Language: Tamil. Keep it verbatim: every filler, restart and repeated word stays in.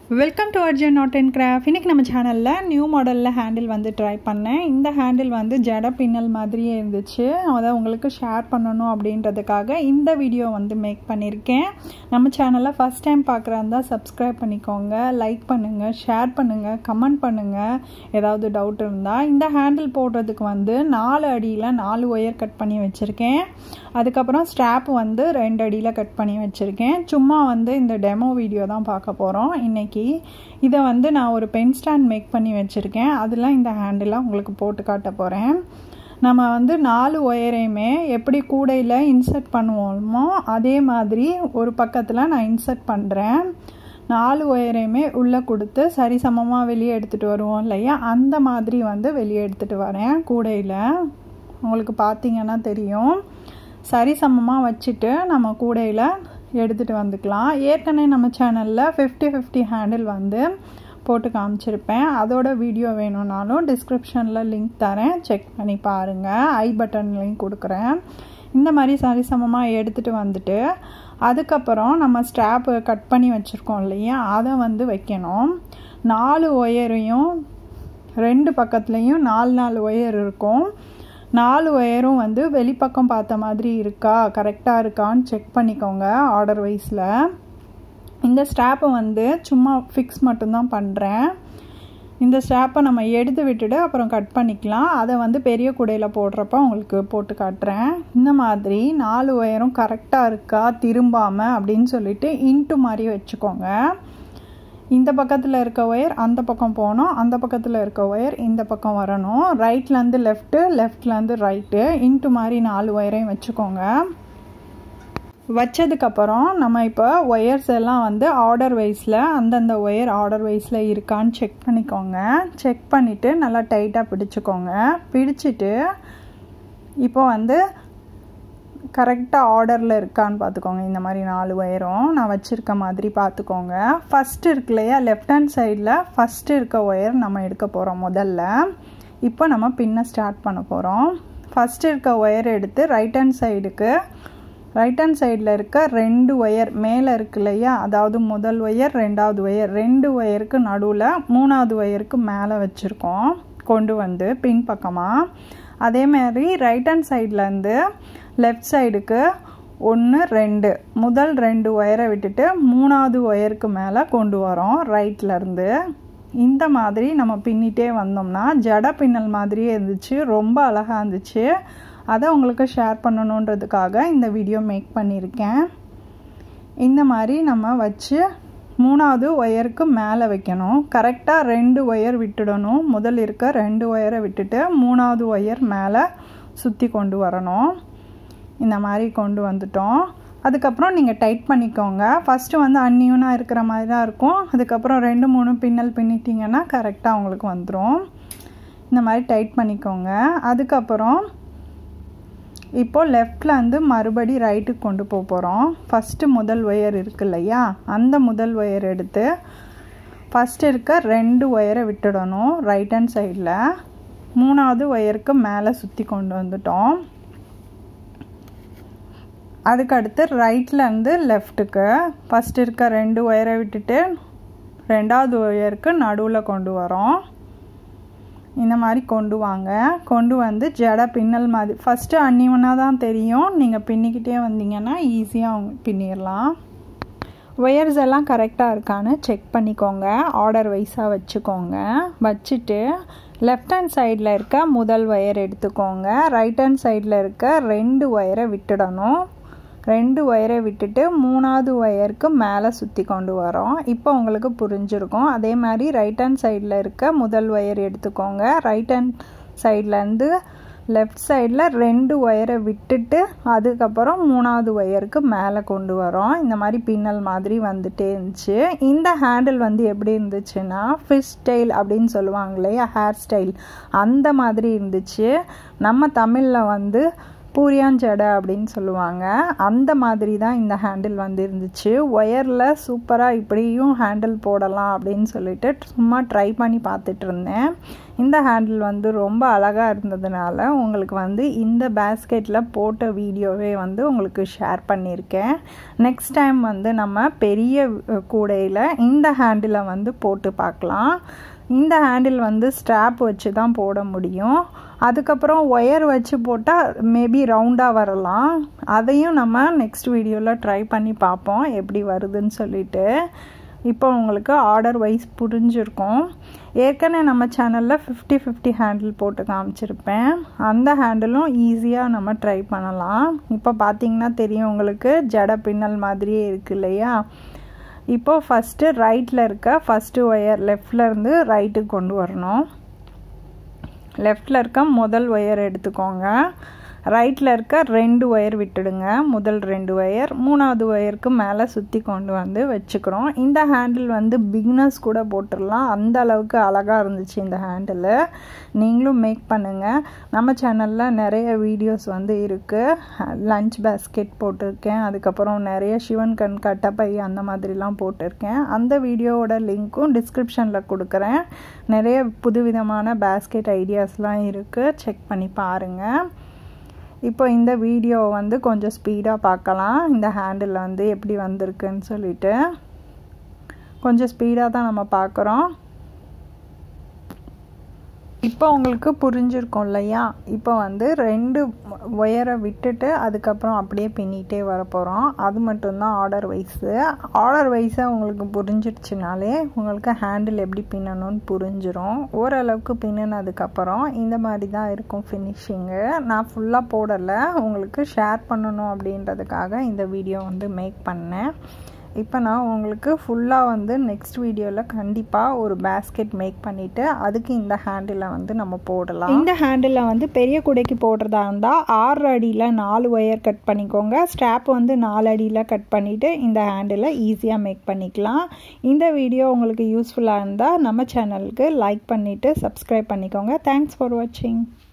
Welcome to Arjun art and craft. இன்றைக்கி நம்ம சேனலில் நியூ மாடலில் ஹேண்டில் வந்து ட்ரை பண்ணேன். இந்த ஹேண்டில் வந்து ஜட பின்னல் மாதிரியே இருந்துச்சு. அதை உங்களுக்கு ஷேர் பண்ணணும் அப்படின்றதுக்காக இந்த வீடியோ வந்து மேக் பண்ணியிருக்கேன். நம்ம சேனலில் ஃபஸ்ட் டைம் பார்க்குறாருந்தா சப்ஸ்கிரைப் பண்ணிக்கோங்க, லைக் பண்ணுங்கள், ஷேர் பண்ணுங்கள், கமெண்ட் பண்ணுங்கள் ஏதாவது டவுட் இருந்தால். இந்த ஹேண்டில் போடுறதுக்கு வந்து நாலு அடியில் நாலு ஒயர் கட் பண்ணி வச்சுருக்கேன். அதுக்கப்புறம் ஸ்ட்ராப் வந்து ரெண்டு அடியில் கட் பண்ணி வச்சுருக்கேன். சும்மா வந்து இந்த டெமோ வீடியோ தான் பார்க்க போகிறோம் இன்றைக்கி. இதை வந்து நான் ஒரு பென் ஸ்டாண்ட் மேக் பண்ணி வச்சுருக்கேன். அதில் இந்த ஹேண்டிலாக உங்களுக்கு போட்டு காட்ட போகிறேன். நம்ம வந்து நாலு ஒயரையுமே எப்படி கூடையில் இன்சர்ட் பண்ணுவோமோ அதே மாதிரி ஒரு பக்கத்தில் நான் இன்சர்ட் பண்ணுறேன். நாலு ஒயரையுமே உள்ளே கொடுத்து சரிசமமாக வெளியே எடுத்துகிட்டு வருவோம் இல்லையா, அந்த மாதிரி வந்து வெளியே எடுத்துகிட்டு வரேன் கூடையில். உங்களுக்கு பார்த்தீங்கன்னா தெரியும். சரிசமமாக வச்சுட்டு நம்ம கூடையில் எடுத்துகிட்டு வந்துக்கலாம். ஏற்கனவே நம்ம சேனலில் ஃபிஃப்டி ஃபிஃப்டி ஹேண்டில் வந்து போட்டு காமிச்சிருப்பேன். அதோட வீடியோ வேணும்னாலும் டிஸ்கிரிப்ஷனில் லிங்க் தரேன், செக் பண்ணி பாருங்கள். ஐ பட்டன் லிங்க் கொடுக்குறேன். இந்த மாதிரி சரிசமமாக எடுத்துகிட்டு வந்துட்டு அதுக்கப்புறம் நம்ம ஸ்ட்ராப்பு கட் பண்ணி வச்சுருக்கோம் இல்லையா, அதை வந்து வைக்கணும். நாலு ஒயரையும் ரெண்டு பக்கத்துலேயும் நாலு நாலு ஒயர் இருக்கும். நாலு ஒயரும் வந்து வெளிப்பக்கம் பார்த்த மாதிரி இருக்கா, கரெக்டாக இருக்கான்னு செக் பண்ணிக்கோங்க ஆர்டர் வைஸில். இந்த ஸ்ட்ராப்பை வந்து சும்மா ஃபிக்ஸ் மட்டும்தான் பண்ணுறேன். இந்த ஸ்ட்ராப்பை நம்ம எடுத்து விட்டுட்டு அப்புறம் கட் பண்ணிக்கலாம். அதை வந்து பெரிய கூடையில் போடுறப்ப உங்களுக்கு போட்டு காட்டுறேன். இந்த மாதிரி நாலு ஒயரும் கரெக்டாக இருக்கா திரும்பாமல் அப்படின்னு சொல்லிட்டு இன்ட்டு மாதிரி வச்சுக்கோங்க. இந்த பக்கத்தில் இருக்க ஒயர் அந்த பக்கம் போகணும், அந்த பக்கத்தில் இருக்க ஒயர் இந்த பக்கம் வரணும். ரைட்லேருந்து லெஃப்ட்டு, லெஃப்ட்லேருந்து ரைட்டு, இன்ட்டு மாதிரி நாலு ஒயரையும் வச்சுக்கோங்க. வச்சதுக்கப்புறம் நம்ம இப்போ ஒயர்ஸ் எல்லாம் வந்து ஆர்டர் வைஸில் அந்தந்த ஒயர் ஆர்டர் வைஸில் இருக்கான்னு செக் பண்ணிக்கோங்க. செக் பண்ணிவிட்டு நல்லா டைட்டாக பிடிச்சிக்கோங்க. பிடிச்சிட்டு இப்போ வந்து கரெக்டாக ஆர்டரில் இருக்கான்னு பார்த்துக்கோங்க. இந்த மாதிரி நாலு ஒயரும் நான் வச்சுருக்க மாதிரி பார்த்துக்கோங்க. ஃபஸ்ட்டு இருக்கு இல்லையா, லெஃப்ட் ஹேண்ட் சைடில் ஃபஸ்ட்டு இருக்க ஒயர் நம்ம எடுக்க போகிறோம் முதல்ல. இப்போ நம்ம பின்ன ஸ்டார்ட் பண்ண போகிறோம். ஃபஸ்ட்டு இருக்க ஒயர் எடுத்து ரைட் ஹேண்ட் சைடுக்கு ரைட் ஹேண்ட் சைடில் இருக்க ரெண்டு ஒயர் மேலே இருக்கு இல்லையா, அதாவது முதல் ஒயர் ரெண்டாவது ஒயர், ரெண்டு ஒயருக்கு நடுவில் மூணாவது ஒயருக்கு மேலே வச்சுருக்கோம் கொண்டு வந்து பின் பக்கமாக. அதேமாதிரி ரைட் ஹேண்ட் சைட்லேருந்து லெஃப்ட் சைடுக்கு ஒன்று ரெண்டு முதல் ரெண்டு ஒயரை விட்டுட்டு மூணாவது ஒயருக்கு மேலே கொண்டு வரோம் ரைட்லேருந்து. இந்த மாதிரி நம்ம பின்னிட்டே வந்தோம்னா ஜட பின்னல் மாதிரியே இருந்துச்சு, ரொம்ப அழகாக இருந்துச்சு. அதை உங்களுக்கு ஷேர் பண்ணணுன்றதுக்காக இந்த வீடியோ மேக் பண்ணியிருக்கேன். இந்த மாதிரி நம்ம வச்சு மூணாவது ஒயருக்கு மேலே வைக்கணும். கரெக்டாக ரெண்டு ஒயர் விட்டுடணும். முதல் இருக்க ரெண்டு ஒயரை விட்டுட்டு மூணாவது ஒயர் மேலே சுற்றி கொண்டு வரணும். இந்த மாதிரி கொண்டு வந்துட்டோம். அதுக்கப்புறம் நீங்கள் டைட் பண்ணிக்கோங்க. ஃபஸ்ட்டு வந்து அன்னியூனாக இருக்கிற மாதிரி தான் இருக்கும். அதுக்கப்புறம் ரெண்டு மூணு பின்னல் பின்னிட்டிங்கன்னா கரெக்டாக உங்களுக்கு வந்துடும். இந்த மாதிரி டைட் பண்ணிக்கோங்க. அதுக்கப்புறம் இப்போது லெஃப்டில் வந்து மறுபடி ரைட்டுக்கு கொண்டு போக போகிறோம். ஃபஸ்ட்டு முதல் ஒயர் இருக்கு இல்லையா, அந்த முதல் ஒயர் எடுத்து ஃபஸ்ட்டு இருக்க ரெண்டு ஒயரை விட்டுடணும் ரைட் ஹேண்ட் சைடில். மூணாவது ஒயருக்கு மேலே சுற்றி கொண்டு வந்துட்டோம். அதுக்கடுத்து ரைட்லேருந்து லெஃப்ட்டுக்கு ஃபஸ்ட்டு இருக்க ரெண்டு ஒயரை விட்டுட்டு ரெண்டாவது ஒயருக்கு நடுவில் கொண்டு வரோம். இந்த மாதிரி கொண்டு வாங்க. கொண்டு வந்து ஜட பின்னல் மாதிரி ஃபஸ்ட்டு அன்னிவனாக தான் தெரியும். நீங்கள் பின்னிக்கிட்டே வந்தீங்கன்னா ஈஸியாக பின்னிடலாம். ஒயர்ஸ் எல்லாம் கரெக்டாக இருக்கான்னு செக் பண்ணிக்கோங்க. ஆர்டர் வைஸாக வச்சுக்கோங்க. வச்சுட்டு லெஃப்ட் ஹேண்ட் சைடில் இருக்க முதல் ஒயர் எடுத்துக்கோங்க. ரைட் ஹேண்ட் சைடில் இருக்க ரெண்டு ஒயரை விட்டுடணும். ரெண்டு ஒயரை விட்டுட்டு மூணாவது ஒயருக்கு மேலே சுற்றி கொண்டு வரோம். இப்போ உங்களுக்கு புரிஞ்சிருக்கும். அதே மாதிரி ரைட் ஹேண்ட் சைடில் இருக்க முதல் ஒயர் எடுத்துக்கோங்க. ரைட் ஹேண்ட் சைட்லேருந்து லெஃப்ட் சைடில் ரெண்டு ஒயரை விட்டுட்டு அதுக்கப்புறம் மூணாவது ஒயருக்கு மேலே கொண்டு வரோம். இந்த மாதிரி பின்னல் மாதிரி வந்துட்டே இருந்துச்சு. இந்த ஹேண்டில் வந்து எப்படி இருந்துச்சுன்னா ஃபிஷ் ஸ்டைல் அப்படின்னு சொல்லுவாங்க இல்லையா, ஹேர் ஸ்டைல், அந்த மாதிரி இருந்துச்சு. நம்ம தமிழில் வந்து பூரியான் ஜடை அப்படின்னு சொல்லுவாங்க. அந்த மாதிரி தான் இந்த ஹேண்டில் வந்து இருந்துச்சு. ஒயரில் சூப்பராக இப்படியும் ஹேண்டில் போடலாம் அப்படின்னு சொல்லிட்டு சும்மா ட்ரை பண்ணி பார்த்துட்டு இருந்தேன். இந்த ஹேண்டில் வந்து ரொம்ப அழகாக இருந்ததுனால உங்களுக்கு வந்து இந்த பேஸ்கெட்டில் போட்ட வீடியோவே வந்து உங்களுக்கு ஷேர் பண்ணியிருக்கேன். நெக்ஸ்ட் டைம் வந்து நம்ம பெரிய கூடையில் இந்த ஹேண்டிலை வந்து போட்டு பார்க்கலாம். இந்த ஹேண்டில் வந்து ஸ்ட்ராப் வச்சு தான் போட முடியும். அதுக்கப்புறம் ஒயர் வச்சு போட்டால் மேபி ரவுண்டாக வரலாம். அதையும் நம்ம நெக்ஸ்ட் வீடியோவில் ட்ரை பண்ணி பார்ப்போம் எப்படி வருதுன்னு சொல்லிட்டு. இப்போ உங்களுக்கு ஆர்டர் வைஸ் புரிஞ்சிருக்கும். ஏற்கனவே நம்ம சேனலில் ஃபிஃப்டி ஃபிஃப்டி ஹேண்டில் போட்டு காமிச்சிருப்பேன். அந்த ஹேண்டிலும் ஈஸியாக நம்ம ட்ரை பண்ணலாம். இப்போ பார்த்தீங்கன்னா தெரியும் உங்களுக்கு ஜடை பின்னல் மாதிரியே இருக்கு இல்லையா. இப்போது ஃபஸ்ட்டு ரைட்டில் இருக்க ஃபஸ்ட்டு ஒயர் லெஃப்டில் இருந்து ரைட்டுக்கு கொண்டு வரணும். லெஃப்டில் இருக்க முதல் ஒயர் எடுத்துக்கோங்க. ரைட்டில் இருக்க ரெண்டு ஒயர் விட்டுடுங்க. முதல் ரெண்டு ஒயர் மூணாவது ஒயருக்கு மேலே சுற்றி கொண்டு வந்து வச்சுக்கிறோம். இந்த ஹேண்டில் வந்து பிகினர்ஸ் கூட போட்டுடலாம். அந்த அளவுக்கு அழகாக இருந்துச்சு இந்த ஹேண்டில். நீங்களும் மேக் பண்ணுங்கள். நம்ம சேனலில் நிறைய வீடியோஸ் வந்து இருக்குது. லஞ்ச் பேஸ்கெட் போட்டிருக்கேன். அதுக்கப்புறம் நிறைய சிவன் கண் கட்டப்பை அந்த மாதிரிலாம் போட்டிருக்கேன். அந்த வீடியோவோட லிங்க்கும் டிஸ்கிரிப்ஷனில் கொடுக்குறேன். நிறைய புதுவிதமான பேஸ்கெட் ஐடியாஸ்லாம் இருக்குது. செக் பண்ணி பாருங்கள். இப்போ இந்த வீடியோ வந்து கொஞ்சம் ஸ்பீடாக பார்க்கலாம். இந்த ஹேண்டில் வந்து எப்படி வந்திருக்குன்னு சொல்லிட்டு கொஞ்சம் ஸ்பீடாக தான் நம்ம பார்க்குறோம். இப்போ உங்களுக்கு புரிஞ்சிருக்கும் இல்லையா. இப்போ வந்து ரெண்டு ஒயரை விட்டுட்டு அதுக்கப்புறம் அப்படியே பின்னிகிட்டே வர போகிறோம். அது மட்டும்தான் ஆர்டர் வைஸு. ஆர்டர் வைஸாக உங்களுக்கு புரிஞ்சிடுச்சுனாலே உங்களுக்கு ஹேண்டில் எப்படி பின்னணும்னு புரிஞ்சிடும். ஓரளவுக்கு பின்னினதுக்கப்புறம் இந்த மாதிரி தான் இருக்கும் ஃபினிஷிங்கு. நான் ஃபுல்லாக போடலை, உங்களுக்கு ஷேர் பண்ணணும் அப்படின்றதுக்காக இந்த வீடியோ வந்து மேக் பண்ணேன். இப்போ நான் உங்களுக்கு ஃபுல்லாக வந்து நெக்ஸ்ட் வீடியோவில் கண்டிப்பாக ஒரு பேஸ்கெட் மேக் பண்ணிவிட்டு அதுக்கு இந்த ஹேண்டிலை வந்து நம்ம போடலாம். இந்த ஹேண்டிலை வந்து பெரிய கூடைக்கு போடுறதா இருந்தால் ஆறு அடியில் நாலு ஒயர் கட் பண்ணிக்கோங்க. ஸ்ட்ராப் வந்து நாலு அடியில் கட் பண்ணிவிட்டு இந்த ஹேண்டிலை ஈஸியாக மேக் பண்ணிக்கலாம். இந்த வீடியோ உங்களுக்கு யூஸ்ஃபுல்லாக இருந்தால் நம்ம சேனலுக்கு லைக் பண்ணிவிட்டு சப்ஸ்கிரைப் பண்ணிக்கோங்க. தேங்க்ஸ் ஃபார் வாட்சிங்.